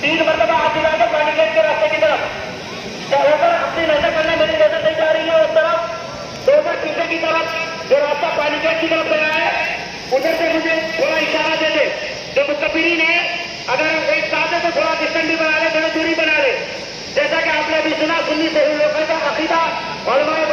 3 मरतबा हाथ दिला दो पानी गेट के रास्ते की तरफ, ऊपर अपनी नजर करना, मेरी नजर नहीं जा रही है उस तरफ, तो ऊपर पीछे की तरफ जो रास्ता पानी गेट की तरफ गया है उधर से मुझे थोड़ा इशारा दे दे। जो मुकब्बिरीन है अगर एक साथ है तो थोड़ा डिस्टेंस भी बना ले, थोड़ी दूरी बना ले। जैसा कि आपने अभी सुना, सुन्नी से का अकीदा और